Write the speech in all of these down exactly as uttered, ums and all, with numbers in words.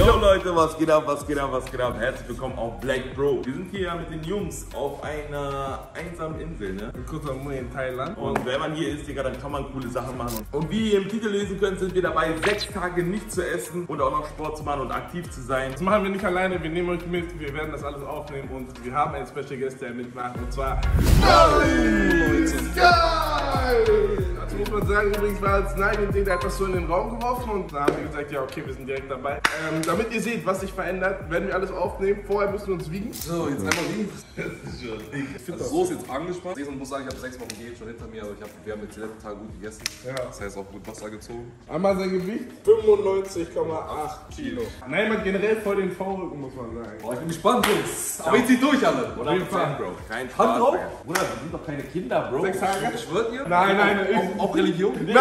Yo Leute, was geht ab, was geht ab, was geht ab? Herzlich willkommen auf Black Bro. Wir sind hier ja mit den Jungs auf einer einsamen Insel, ne? In Koh Samui in Thailand. Und wenn man hier ist, Digga, dann kann man coole Sachen machen. Und wie ihr im Titel lesen könnt, sind wir dabei, sechs Tage nicht zu essen und auch noch Sport zu machen und aktiv zu sein. Das machen wir nicht alleine, wir nehmen euch mit, wir werden das alles aufnehmen und wir haben einen Special Guest, der mitmacht, und zwar Leute. Geil! Also muss man sagen, übrigens war es nein, der hat das so in den Raum geworfen und da haben wir gesagt, ja okay, wir sind direkt dabei. Ähm, damit ihr seht, was sich verändert, werden wir alles aufnehmen. Vorher müssen wir uns wiegen. So, jetzt einmal wiegen. Also so ist jetzt angespannt. Ich muss sagen, ich habe sechs Wochen Diät schon hinter mir, aber ich hab, wir haben jetzt die letzten Tage gut gegessen. Ja. Das heißt auch gut Wasser gezogen. Einmal sein Gewicht fünfundneunzig Komma acht Kilo. Nein, man generell voll den V-Rücken, muss man sagen. Boah, ich bin gespannt, Jungs. Aber ich zieh durch alle. Oder jeden Fall, Bro. Kein Spaß, Hand drauf? Bruder, wir sind doch keine Kinder, Bro. Sechs Tage? Schwört ihr? Nein, nein, nein. Auch, auch Religion? Nein.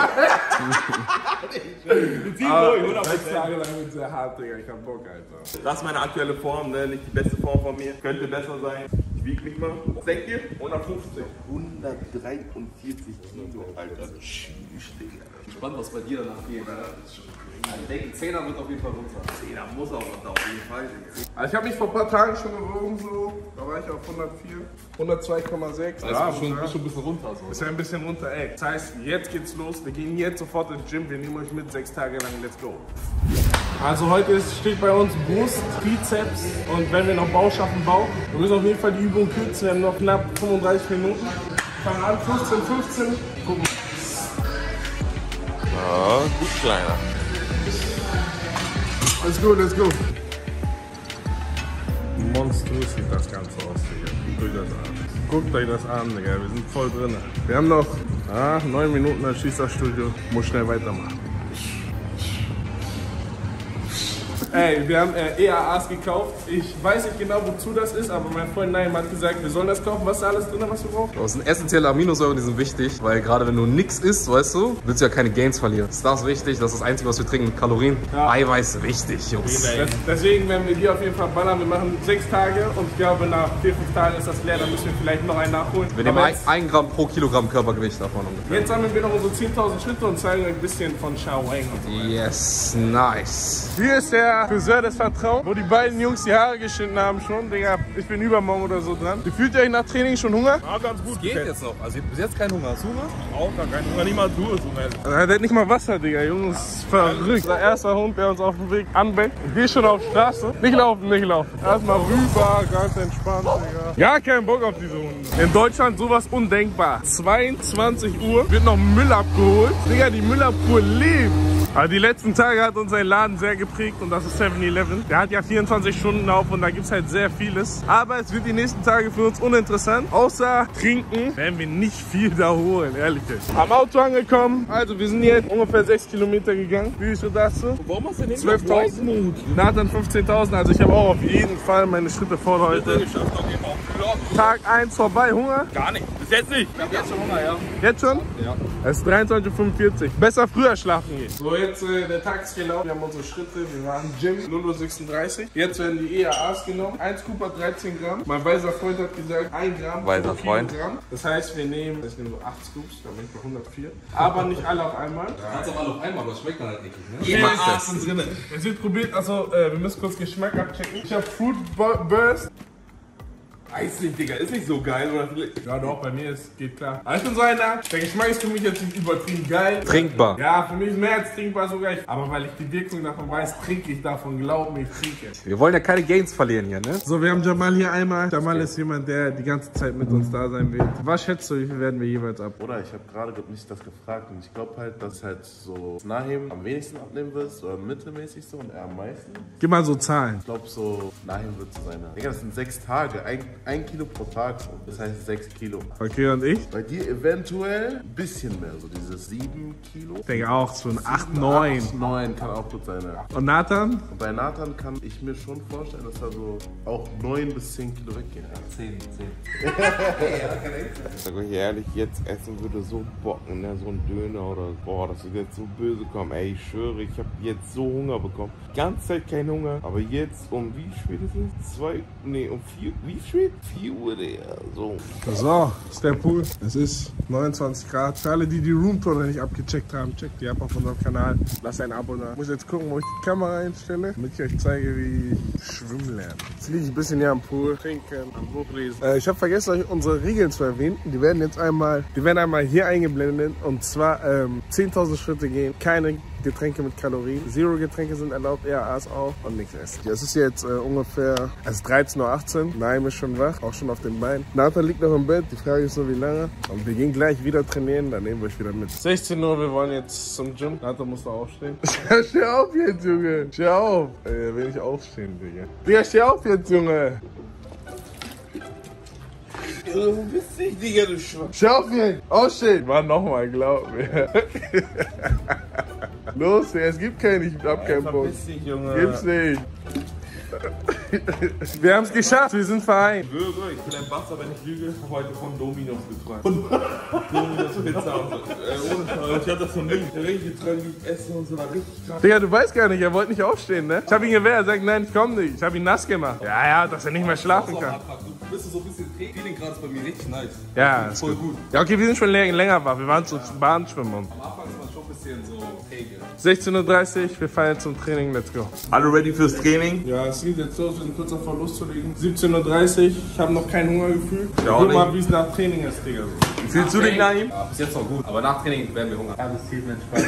Wir ziehen durch, oder? Sechs Tage lang wird sehr hart, Digga. Ich hab Bock, Alter. Das ist meine aktuelle Form, ne? Nicht die beste Form von mir. Könnte besser sein. Ich wiege mich mal. Was denkt ihr? hundertfünfzig. hundertdreiundvierzig Kilo, Alter. Tschüss, Digga. Ich bin gespannt, was bei dir danach geht. Ne? Ich denke, Zehner wird auf jeden Fall runter. Zehner muss auch runter, auf jeden Fall. Also ich habe mich vor ein paar Tagen schon gewogen, so. Da war ich auf hundertvier. hundertzwei Komma sechs. Also ja, schon, bist schon ein bisschen runter. So. Ist ja ein bisschen runter, ey. Das heißt, jetzt geht's los. Wir gehen jetzt sofort ins Gym. Wir nehmen euch mit sechs Tage lang. Let's go. Also heute ist, steht bei uns Brust, Bizeps und wenn wir noch Bauch schaffen, Bauch. Wir müssen auf jeden Fall die Übung kürzen. Wir haben noch knapp fünfunddreißig Minuten. Fangen an, fünfzehn, fünfzehn. Gucken. Ja, gut, Kleiner. Let's go, let's go. Monströs sieht das Ganze aus, Digga. Guckt euch das an. Guckt euch das an, Digga. Wir sind voll drin. Wir haben noch ah, neun Minuten als Schießerstudio. Muss schnell weitermachen. Ey, wir haben äh, E A As gekauft. Ich weiß nicht genau, wozu das ist, aber mein Freund Naim hat gesagt, wir sollen das kaufen. Was ist da alles drin, was wir brauchen? Das sind essentielle Aminosäuren, die sind wichtig, weil gerade wenn du nichts isst, weißt du, willst du ja keine Gains verlieren. Ist das wichtig? Das ist das Einzige, was wir trinken mit Kalorien. Ja. Eiweiß wichtig, Jungs. Das, deswegen werden wir die auf jeden Fall ballern. Wir machen sechs Tage und ich glaube, nach vier, fünf Tagen ist das leer. Dann müssen wir vielleicht noch einen nachholen. Wir nehmen ein, ein Gramm pro Kilogramm Körpergewicht davon ungefähr. Jetzt sammeln wir noch unsere zehntausend Schritte und zeigen euch ein bisschen von Xiao Wang und so weiter. Yes, nice. Hier ist der Friseur des Vertrauens, wo die beiden Jungs die Haare geschnitten haben schon. Digga, ich bin übermorgen oder so dran. Fühlt ihr euch nach Training schon Hunger? Ja, ganz gut. Das geht jetzt noch. Also bis jetzt kein Hunger. Hast du Hunger? Auch gar kein Hunger. Niemals du es, also, der hat nicht mal Wasser, Digga. Jungs, ist verrückt. Der erste Hund, der uns auf dem Weg anbeckt. Ich gehe schon auf Straße. Nicht laufen, nicht laufen. Erstmal rüber, ganz entspannt, Digga. Gar keinen Bock auf diese Hunde. In Deutschland sowas undenkbar. zweiundzwanzig Uhr wird noch Müll abgeholt. Digga, die Müllabfuhr lebt. Aber die letzten Tage hat uns ein Laden sehr geprägt und das ist seven eleven. Der hat ja vierundzwanzig Stunden auf und da gibt es halt sehr vieles. Aber es wird die nächsten Tage für uns uninteressant. Außer trinken werden wir nicht viel da holen, ehrlich jetzt. Am Auto angekommen. Also wir sind jetzt ungefähr sechs Kilometer gegangen. Wie ist das so? Warum hast du den zwölftausend? Nathan fünfzehntausend. Also ich habe auch auf jeden Fall meine Schritte voll heute. Tag eins vorbei. Hunger? Gar nicht. Bis jetzt nicht. Ich hab jetzt schon Hunger, ja. Jetzt schon? Ja. Es ist dreiundzwanzig Uhr fünfundvierzig. Besser früher schlafen gehen. So, jetzt äh, der Tag ist gelaufen. Wir haben unsere Schritte. Wir waren im Gym. null Uhr sechsunddreißig. Jetzt werden die E A As genommen. ein Scoop hat dreizehn Gramm. Mein weiser Freund hat gesagt, ein Gramm weiser pro Freund. Kilogramm. Das heißt, wir nehmen, ich nehme so acht Scoops, dann bin ich bei hundertvier. Aber nicht alle auf einmal. Kannst auch alle auf einmal, das schmeckt dann halt nicht, ne? Ich mag das. Drin. Es wird probiert, also äh, wir müssen kurz Geschmack abchecken. Ich habe Fruit Burst. Weiß nicht, Digga. Ist nicht so geil, oder? Ja doch, bei mir ist, geht klar. Aber ich bin so einer, der Geschmack ist für mich jetzt nicht übertrieben geil. Trinkbar. Ja, für mich ist mehr als trinkbar sogar. Aber weil ich die Wirkung davon weiß, trinke ich davon. Glaub mir, ich trinke. Wir wollen ja keine Gains verlieren hier, ne? So, wir haben Jamal hier einmal. Jamal ist jemand, der die ganze Zeit mit uns da sein wird. Was schätzt du, wie viel werden wir jeweils ab? Oder ich habe gerade mich das gefragt und ich glaube halt, dass halt so Nahim am wenigsten abnehmen wirst oder mittelmäßig so und er am meisten. Gib mal so Zahlen. Ich glaube so, Nahim wird so seine. Digga, das sind sechs Tage, ein, ein Kilo pro Tag. Das heißt sechs Kilo. Okay, und ich? Bei dir eventuell ein bisschen mehr, so dieses sieben Kilo. Ich denke auch so ein acht, neun. neun kann auch gut sein, ja. Und Nathan? Und bei Nathan kann ich mir schon vorstellen, dass er so auch neun bis zehn Kilo weggehen kann. zehn, zehn. Ich sag euch ehrlich, jetzt essen würde so bocken, ne? So ein Döner oder boah, das wird jetzt so böse kommen. Ey, ich schwöre, ich habe jetzt so Hunger bekommen. Die ganze Zeit kein Hunger, aber jetzt um wie spät ist es? Zwei, nee, um vier, wie spät? vier Uhr, Digga. So. So, ist der Pool. Es ist neunundzwanzig Grad. Für alle, die die Roomtour noch nicht abgecheckt haben, checkt die ab auf unserem Kanal. Lasst ein Abo da. Ich muss jetzt gucken, wo ich die Kamera einstelle, damit ich euch zeige, wie ich schwimmen lerne. Jetzt liege ich ein bisschen hier am Pool, trinken, am Buch lesen. Äh, ich habe vergessen, euch unsere Regeln zu erwähnen. Die werden jetzt einmal, die werden einmal hier eingeblendet. Und zwar ähm, zehntausend Schritte gehen, keine Getränke mit Kalorien. Zero Getränke sind erlaubt, E A As auch und nichts essen. Es ist jetzt äh, ungefähr, es ist dreizehn Uhr achtzehn. Naim ist schon wach, auch schon auf den Beinen. Nathan liegt noch im Bett, die Frage ist nur wie lange. Und wir gehen gleich wieder trainieren, dann nehmen wir euch wieder mit. sechzehn Uhr, wir wollen jetzt zum Gym. Nathan muss da aufstehen. Steh auf jetzt, Junge. Steh auf. Äh, will ich aufstehen, Digga. Digga, steh auf jetzt, Junge. Wo bist du, Digga, du Schwach? Steh auf jetzt. Aufstehen. Mann, nochmal, glaub mir. Los, es gibt keinen, ich hab keinen Bock. Dich, Junge. Gibt's nicht. Wir haben es geschafft, wir sind vereint. Ich bin ein Bastard, wenn ich lüge. Ich habe heute von Dominos geträumt. Dominos Pizza und so. Äh, ohne Scheiß. Ich hab das von links. Der richtig geträumt, wie ich esse und so. War richtig krass. Digga, du weißt gar nicht, er wollte nicht aufstehen, ne? Ich hab ihn gewehrt, er sagt, nein, ich komm nicht. Ich hab ihn nass gemacht. Ja, ja, dass er nicht mehr schlafen kann. Du bist so ein bisschen Feeling gerade bei mir richtig nice. Ja, ist Voll gut. gut. Ja, okay, wir sind schon länger, länger wach. Wir waren zu Bahnschwimmen. Und Am Anfang ist man schon ein bisschen so Pegel. sechzehn Uhr dreißig, wir fahren jetzt zum Training, let's go. Alle ready fürs Training? Ja, es geht jetzt los, wir sind kurz davor loszulegen. siebzehn Uhr dreißig, ich habe noch kein Hungergefühl. Ja, Guck nicht. mal, wie es nach Training ist, Digga. Fühlst du dich nach ihm? Ja, bis jetzt noch gut, aber nach Training werden wir Hunger. Ja, das zählt entspannt.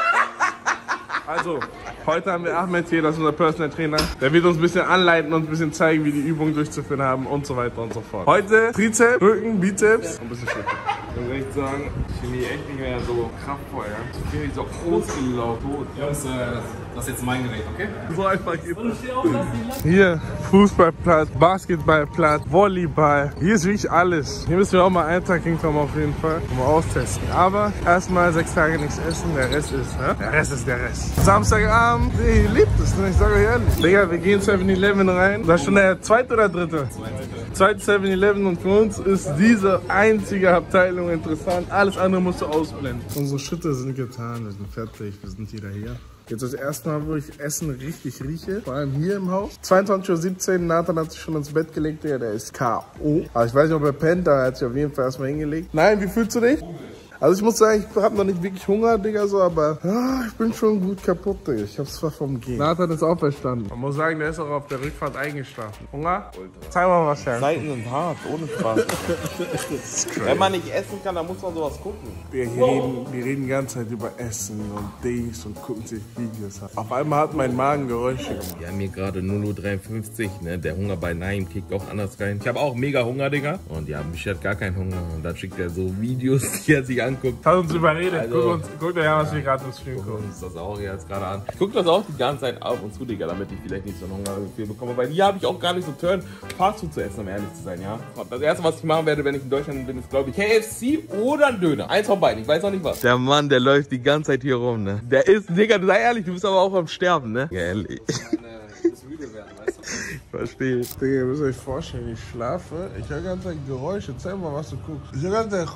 Also, heute haben wir Ahmed hier, das ist unser Personal Trainer. Der wird uns ein bisschen anleiten und ein bisschen zeigen, wie die Übungen durchzuführen haben und so weiter und so fort. Heute Trizeps, Rücken, Bizeps und ein bisschen Schritte. Ich muss echt sagen, ich finde die echt nicht mehr so kraftvoll, ja. Ich finde die so ausgelaugt tot. Jungs, äh, das, das ist jetzt mein Gerät, okay? So einfach geht's. Hier Fußballplatz, Basketballplatz, Volleyball. Hier ist wirklich alles. Hier müssen wir auch mal einen Tag hinkommen auf jeden Fall, um mal austesten. Aber erstmal sechs Tage nichts essen, der Rest ist, ne? Der Rest ist der Rest. Samstagabend, ich liebt es, ne? Ich sage euch ehrlich. Digga, wir gehen seven eleven rein. Das ist schon der zweite oder dritte? Zweite seven eleven und für uns ist diese einzige Abteilung interessant. Alles andere musst du ausblenden. Unsere Schritte sind getan, wir sind fertig, wir sind wieder hier. Jetzt das erste Mal, wo ich Essen richtig rieche, vor allem hier im Haus. zweiundzwanzig Uhr siebzehn, Nathan hat sich schon ins Bett gelegt, Digga, der ist K O Aber ich weiß nicht, ob er pennt, da hat sich auf jeden Fall erstmal hingelegt. Nein, wie fühlst du dich? Also ich muss sagen, ich habe noch nicht wirklich Hunger, Digga, so, aber ah, ich bin schon gut kaputt, Digga. Ich hab's zwar vom Gehen. Nathan ist auferstanden. Man muss sagen, der ist auch auf der Rückfahrt eingeschlafen. Hunger? Ultra. Zeig mal was her. Seiten sind hart, ohne Spaß. Wenn man nicht essen kann, dann muss man sowas gucken. Wir, hier reden, wir reden die ganze Zeit über Essen und Dings und gucken sich Videos an. Auf einmal hat mein Magen Geräusche gemacht. Wir haben hier gerade null Uhr dreiundfünfzig, ne? Der Hunger bei Naim kickt auch anders rein. Ich habe auch mega Hunger, Digga. Und ja, mich hat gar keinen Hunger. Und dann schickt er so Videos, die er sich anguckt. Hat uns überredet. Also, guck, uns, guck dir ja, was wir gerade im Stream Gucken gucken. uns das auch jetzt gerade an. Ich gucke das auch die ganze Zeit ab und zu, Digga, damit ich vielleicht nicht so einen Hungergefühl bekomme. Weil hier habe ich auch gar nicht so Turn, Fastfood zu essen, um ehrlich zu sein, ja. Das erste, was ich machen werde, wenn ich in Deutschland bin, ist, glaube ich, K F C oder ein Döner. Eins von beiden, ich weiß noch nicht was. Der Mann, der läuft die ganze Zeit hier rum, ne. Der ist, Digga, sei ehrlich, du bist aber auch am Sterben, ne. Ja, ehrlich. Du musst müde werden, weißt du? Ich verstehe. Digga, ihr müsst euch vorstellen, ich schlafe, ich höre ganz Zeit Geräusche. Zeig mal, was du guckst. Ich höre ganz Zeit...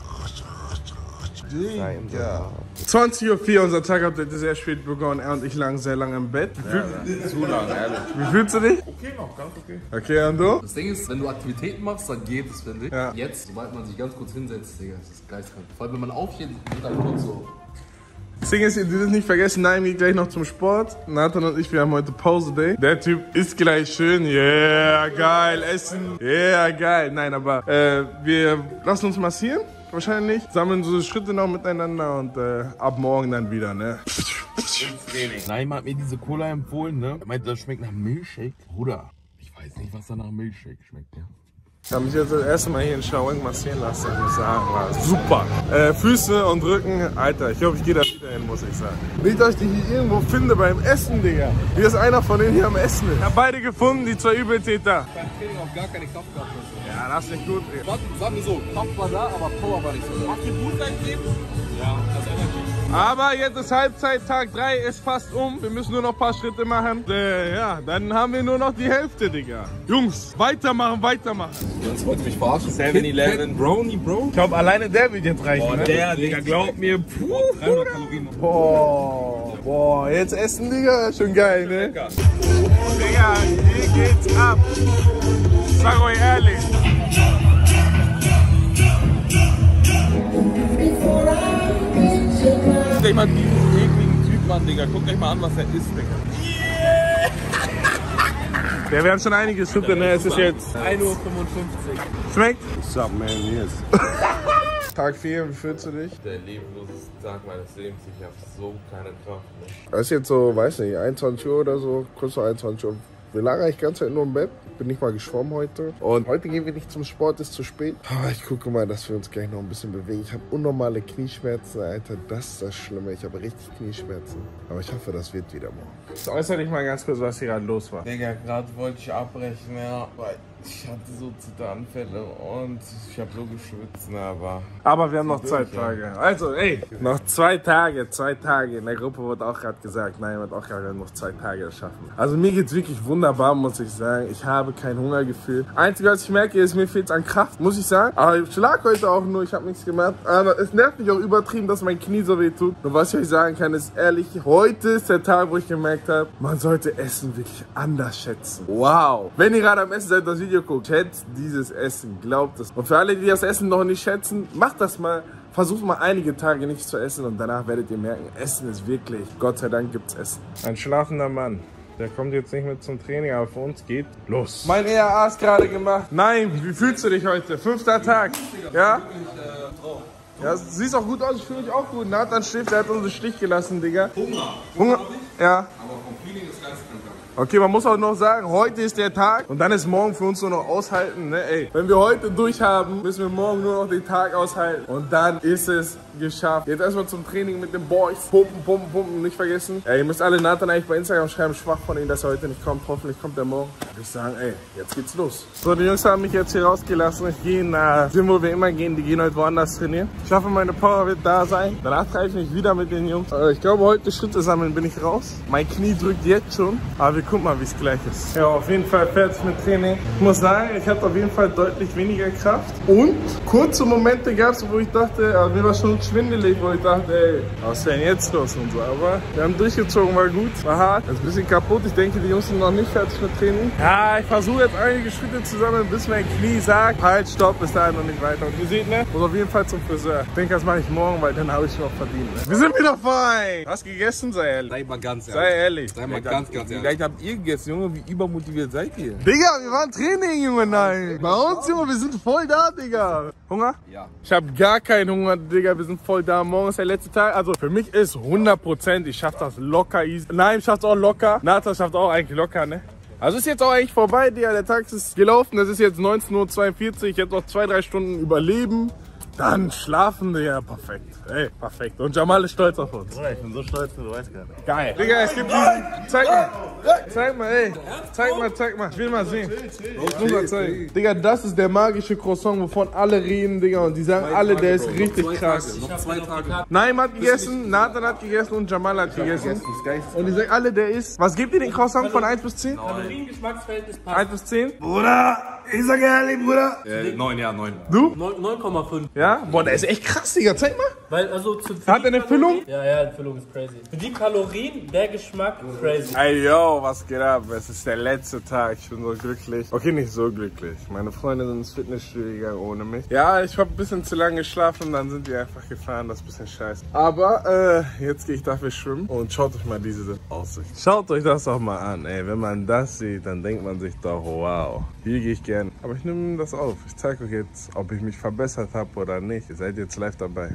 Digga. zwanzig Uhr vier, unser Tag-Update ist sehr spät begonnen. Er und ich lagen sehr lange im Bett. Wie, fühl, Zu lang, ehrlich. wie fühlst du dich? Okay noch, ganz okay. Okay, und du? Das Ding ist, wenn du Aktivitäten machst, dann geht es, finde ich. Ja. Jetzt, sobald man sich ganz kurz hinsetzt, Digga, das ist geistkrank. Vor allem, wenn man aufsteht, wird dann kurz so. Das Ding ist, ihr dürft nicht vergessen, Naim geht gleich noch zum Sport. Nathan und ich, wir haben heute Pause-Day. Der Typ ist gleich schön. Yeah, geil, essen. Yeah, geil. Nein, aber äh, wir lassen uns massieren. Wahrscheinlich. Sammeln so Schritte noch miteinander und äh, ab morgen dann wieder, ne? Naim hat mir diese Cola empfohlen, ne? Er meinte, das schmeckt nach Milchshake. Bruder, ich weiß nicht, was da nach Milchshake schmeckt, ja. Ich habe mich jetzt das erste Mal hier in Shaolin massieren lassen. Ich muss sagen, war super. Äh, Füße und Rücken, Alter, ich hoffe, ich gehe da wieder hin, muss ich sagen. Nicht, dass ich die hier irgendwo finde beim Essen, Digga. Hier ist einer von denen hier am Essen. Ich habe beide gefunden, die zwei Übeltäter. Beim Training auch gar keine Kraft gehabt. Ja, das ist nicht gut, Digga. Warte, sagen wir so, Kraft war da, aber Power war nicht so. Hast du Blut eingegeben? Ja, das Energy. Aber jetzt ist Halbzeit, Tag drei ist fast um. Wir müssen nur noch ein paar Schritte machen. Äh, ja, dann haben wir nur noch die Hälfte, Digga. Jungs, weitermachen, weitermachen. Jetzt wollt ihr mich verarschen. seven eleven. Brownie, Bro. Ich glaube, alleine der wird jetzt reichen. Boah, Ne? der, Digga, glaub mir. Puh, dreihundert Kalorien. Boah, boah, jetzt essen, Digga, schon geil, ne? lecker. Digga, hier geht's ab. Ich sag euch ehrlich. Guckt euch mal diesen ekligen Typen an, Digga. Guckt euch mal an, was er isst, Digga. Ja, wir haben schon einiges Schritte, ne? Es ist jetzt ein Uhr fünfundfünfzig. Schmeckt? What's up, man? Yes. Tag vier, wie fühlst du dich? Der lebenloseste Tag meines Lebens. Ich habe so keine Kraft mehr. Es ist jetzt so, weiß nicht, einundzwanzig Uhr oder so, kurz vor einundzwanzig Uhr. Wir lagen eigentlich die ganze Zeit nur im Bett. Bin nicht mal geschwommen heute. Und heute gehen wir nicht zum Sport, ist zu spät. Aber ich gucke mal, dass wir uns gleich noch ein bisschen bewegen. Ich habe unnormale Knieschmerzen, Alter. Das ist das Schlimme. Ich habe richtig Knieschmerzen. Aber ich hoffe, das wird wieder morgen. Äußere dich mal ganz kurz, was hier gerade los war. Digga, gerade wollte ich abbrechen, ja, weil ich hatte so Zitteraanfälle und ich habe so geschwitzt, ne, aber... Aber wir haben noch zwei Tage. Also, ey, noch zwei Tage, zwei Tage. In der Gruppe wurde auch gerade gesagt, nein, wird auch gerade noch zwei Tage schaffen. Also mir geht's wirklich wunderbar, muss ich sagen. Ich habe kein Hungergefühl. Einzige, was ich merke, ist, mir fehlt an Kraft, muss ich sagen. Aber ich lag heute auch nur, ich habe nichts gemacht. Aber es nervt mich auch übertrieben, dass mein Knie so weh tut. Und was ich euch sagen kann, ist ehrlich, heute ist der Tag, wo ich gemerkt habe, man sollte Essen wirklich anders schätzen. Wow. Wenn ihr gerade am Essen seid, das Video guckt, schätzt dieses Essen, glaubt es. Und für alle, die das Essen noch nicht schätzen, macht das mal. Versucht mal einige Tage nichts zu essen und danach werdet ihr merken, Essen ist wirklich, Gott sei Dank gibt's Essen. Ein schlafender Mann. Der kommt jetzt nicht mit zum Training, aber für uns geht los. Mein E R A ist gerade gemacht. Nein, wie fühlst du dich heute? Fünfter Tag. Ja? Ja, siehst auch gut aus, ich fühle mich auch gut. Nathan schläft, der hat uns im Stich gelassen, Digga. Hunger. Hunger? Ja. Aber vom Feeling ist ganz krank. Okay, man muss auch noch sagen, heute ist der Tag und dann ist morgen für uns nur noch aushalten, ne? Ey, wenn wir heute durchhaben, müssen wir morgen nur noch den Tag aushalten und dann ist es geschafft. Jetzt erstmal zum Training mit den Boys. Pumpen, pumpen, pumpen, nicht vergessen. Ey, ihr müsst alle Nathan eigentlich bei Instagram schreiben, schwach von ihm, dass er heute nicht kommt. Hoffentlich kommt er morgen. Ich sagen, ey, jetzt geht's los. So, die Jungs haben mich jetzt hier rausgelassen. Ich gehe nach dem, wo wir immer gehen. Die gehen heute woanders trainieren. Ich hoffe, meine Power wird da sein. Danach treffe ich mich wieder mit den Jungs. Also ich glaube, heute Schritte sammeln bin ich raus. Mein Knie drückt jetzt schon. Aber wir gucken mal, wie es gleich ist. Ja, auf jeden Fall fertig mit Training. Ich muss sagen, ich hatte auf jeden Fall deutlich weniger Kraft. Und kurze Momente gab es, wo ich dachte, also mir war schon schwindelig, wo ich dachte, ey, was ist denn jetzt los und so. Aber wir haben durchgezogen, war gut, war hart. Ist ein bisschen kaputt. Ich denke, die Jungs sind noch nicht fertig mit Training. Ja, ich versuche jetzt einige Schritte zu sammeln, bis mein Knie sagt, halt, stopp, bis dahin noch nicht weiter. Und ihr seht, ne, muss auf jeden Fall zum Friseur. Ich denke, das mache ich morgen, weil dann habe ich noch verdient. Ne? Wir sind wieder fein. Hast gegessen? Sei ehrlich. Sei mal ganz ehrlich. Sei ehrlich. Sei mal ganz, ganz ehrlich. Vielleicht habt ihr gegessen, Junge, wie übermotiviert seid ihr? Digga, wir waren Training, Junge, nein. Bei uns, Junge, wir sind voll da, Digga. Hunger? Ja. Ich hab gar keinen Hunger, Digga, wir sind voll da. Morgen ist der letzte Tag. Also für mich ist hundert Prozent, ich schaff das locker easy. Nein, ich schaff's auch locker. Nathan schafft auch eigentlich locker, ne? Also ist jetzt auch eigentlich vorbei, Digga. Der Tag ist gelaufen. Es ist jetzt neunzehn Uhr zweiundvierzig. Ich hätte noch zwei, drei Stunden überleben. Dann schlafen, Digga. Perfekt. Ey, perfekt. Und Jamal ist stolz auf uns. Ich bin so stolz, du weißt gar nicht. Geil. Digga, es gibt diesen... Zeig mal. Zeig mal, ey. Zeig mal, zeig mal. Ich will mal sehen. Ich muss mal zeigen. Digga, das ist der magische Croissant, wovon alle reden, Digga. Und die sagen alle, der ist richtig krass. Noch zwei Tage. Naim hat gegessen, Nathan hat gegessen und Jamal hat gegessen. Und die sagen alle, der ist... Was gebt ihr den Croissant von eins bis zehn? Kalorien-Geschmacksverhältnis passt. eins bis zehn? Bruder, ich sag ehrlich, Bruder. Äh, neun, ja, neun. Du? neun Komma fünf. Ja? Boah, der ist echt krass, Digga. Zeig mal. Weil also zu Hat er eine Füllung? Ja, ja, die Füllung ist crazy. Für die Kalorien, der Geschmack, crazy. Ey, yo, was geht ab? Es ist der letzte Tag. Ich bin so glücklich. Okay, nicht so glücklich. Meine Freunde sind ins Fitnessstudio gegangen ohne mich. Ja, ich habe ein bisschen zu lange geschlafen und dann sind die einfach gefahren. Das ist ein bisschen scheiße. Aber äh, jetzt gehe ich dafür schwimmen und schaut euch mal diese Aussicht. Schaut euch das doch mal an. Ey, wenn man das sieht, dann denkt man sich doch, wow, hier gehe ich gern. Aber ich nehme das auf. Ich zeige euch jetzt, ob ich mich verbessert habe oder nicht. Ihr seid jetzt live dabei.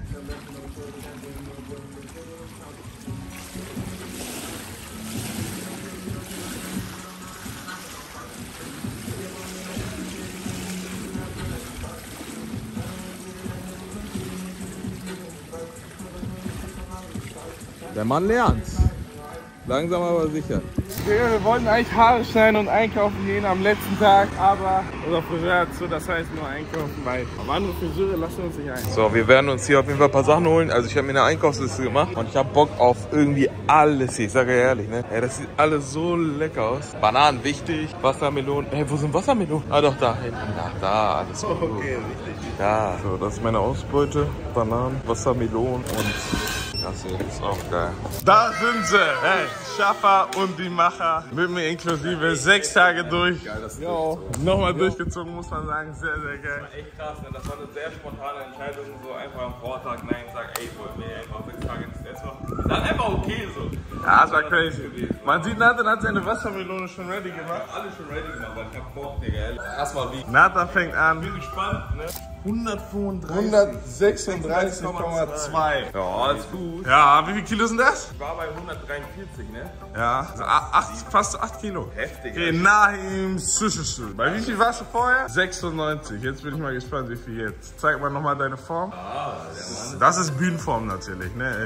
Der Mann lernt. Langsam aber sicher. Digga, wir wollten eigentlich Haare schneiden und einkaufen gehen am letzten Tag, aber unser Friseur hat so, das heißt nur einkaufen, weil auf andere Friseure lassen uns nicht ein. So, wir werden uns hier auf jeden Fall ein paar Sachen holen. Also ich habe mir eine Einkaufsliste gemacht und ich habe Bock auf irgendwie alles hier. Ich sage ja ehrlich, ne? Ey, das sieht alles so lecker aus. Bananen wichtig, Wassermelonen. Hey, wo sind Wassermelonen? Ah doch, da hinten. Ach, da, alles gut. Okay, richtig. Da. So, das ist meine Ausbeute. Bananen, Wassermelonen und das hier ist auch geil. Da sind sie, hey, Schaffer und die Macher. Mit mir inklusive sechs Tage durch. Geil, das ist Jo, nochmal durchgezogen, muss man sagen. Sehr, sehr geil. Das war echt krass, ne? Das war eine sehr spontane Entscheidung. So einfach am Vortag, nein, sag, ey, ich wollte mir einfach sechs Tage nichts essen machen. Dann einfach okay so. Ja, das war crazy. Man sieht, Nathan hat seine Wassermelone schon ready gemacht. Alles schon ready gemacht, weil ich hab Bock, Digga, ehrlich. Erstmal wie. Nathan fängt an. Bin gespannt, ne? hundertfundreißig. hundertsechsunddreißig Komma zwei. Ja, ist gut. Ja, wie viel Kilo sind das? Ich war bei hundertdreiundvierzig, ne? Ja, also acht, fast acht Kilo. Heftig. Okay, Nahim Sushishul. Bei wie viel warst du vorher? sechsundneunzig. Jetzt bin ich mal gespannt, wie viel jetzt. Zeig mal nochmal deine Form. Ah, das ist Bühnenform natürlich, ne?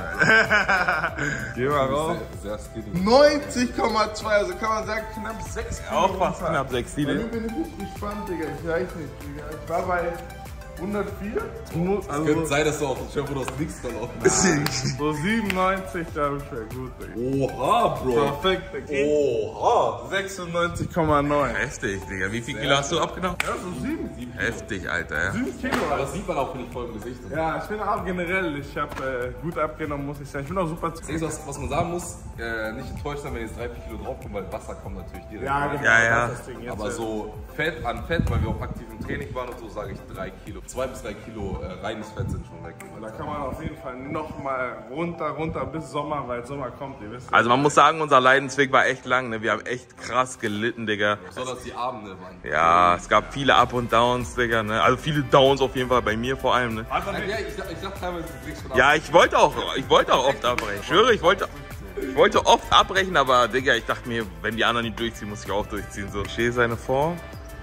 Ey. Geh mal raus. Sehr, sehr skinny. neunzig Komma zwei, also kann man sagen knapp sechs Kilo. Auch fast knapp sechs Kilo. Ich bin nicht gespannt, Digga. Ich weiß nicht, Digga. Ich war bei hundertvier. Also Könnte sein, dass du auf dem Chef aus nichts verloren hast. so siebenundneunzig, glaube ich, wäre gut, Digga. Oha, Bro. Perfekt, okay. Oha. sechsundneunzig Komma neun. Heftig, Digga. Wie viel Kilo hast du abgenommen? Ja, so sieben. Heftig, Alter, ja. sieben Kilo, Aber Alter. das sieht man auch nicht voll im Gesicht. Ja, ich bin auch generell, ich habe äh, gut abgenommen, muss ich sagen. Ich bin auch super Denkst du, was, was man sagen muss, äh, nicht enttäuscht sein, wenn jetzt drei, vier Kilo draufkommen, weil Wasser kommt natürlich direkt. Ja, genau. Ja, ja. Das Ding jetzt, Aber äh, so Fett an Fett, weil wir auch aktiv im Training waren und so, sage ich drei Kilo. Zwei bis drei Kilo äh, reines Fett sind schon weg. Da kann man auf jeden Fall nochmal runter, runter bis Sommer, weil Sommer kommt, ihr wisst. Also man muss sagen, unser Leidensweg war echt lang, ne? Wir haben echt krass gelitten, Digga. Besonders die Abende waren. Ja, es gab viele Up und Downs, Digga, ne? Also viele Downs auf jeden Fall, bei mir vor allem, ne? Ja, ich, ich dachte teilweise, du kriegst schon ab. Ja, ich wollte auch, ich wollte auch oft abbrechen. Ich schwöre, ich wollte, ich wollte oft abbrechen, aber Digga, ich dachte mir, wenn die anderen nicht durchziehen, muss ich auch durchziehen. So, ich sehe seine Form.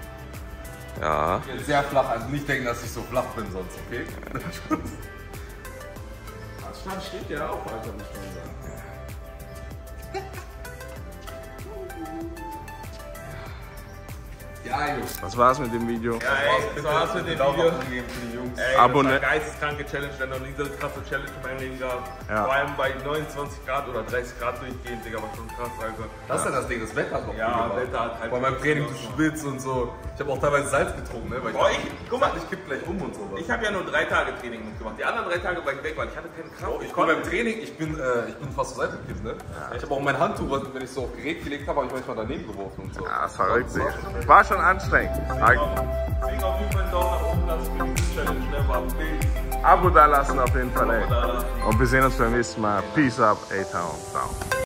Ja. Sehr flach, also nicht denken, dass ich so flach bin sonst, okay? Das steht ja auch, Alter, muss man sagen. Ja, Jungs. Das war's mit dem Video. Ja, ey, das war's mit dem Video. Ey, Abonne- das war geisteskranke Challenge, wenn noch nie so eine krasse Challenge in meinem Leben gehabt. Ja. Vor allem bei neunundzwanzig Grad oder dreißig Grad durchgehend, Digga, war schon krass, Alter. Das ist ja das Ding, das Wetter hat noch Ja, viel gemacht. Wetter hat halt- Bei meinem Training, du schwitzt und so. Ich habe auch teilweise Salz getrunken, ne? Weil ich Boah, dachte, ich- guck mal. ich kipp gleich um und sowas. Ich habe ja nur drei Tage Training mitgemacht. Die anderen drei Tage war ich weg, weil ich hatte keine Kraft. Ich bin beim Training, ich bin, äh, ich bin fast zur Seite gekippt, ne? Ich habe auch mein Handtuch, wenn ich so auf Gerät gelegt habe, habe ich manchmal daneben geworfen und so. Ja, verrückt, Digga. War schon anstrengend. Deswegen auf jeden Fall einen Daumen nach oben, dass für diese Challenge, ne? War wild. Abo da lassen auf jeden Fall, ey. Da lassen. Und wir sehen uns beim nächsten Mal. Peace up, A-Town. Ciao.